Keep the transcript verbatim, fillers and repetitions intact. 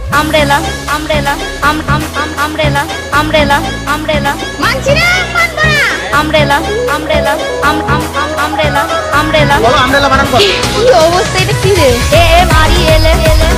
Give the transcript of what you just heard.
আমরেলা আমরেলা আম আম আম আমরেলা আমরেলা আমরেলা মানছি না মানবো না আমরেলা আমরেলা আম আম আম আমরেলা আমরেলা বলো আমরেলা বানান বল। কি অবস্থা এটা কি রে এ এ মারি এলে এলে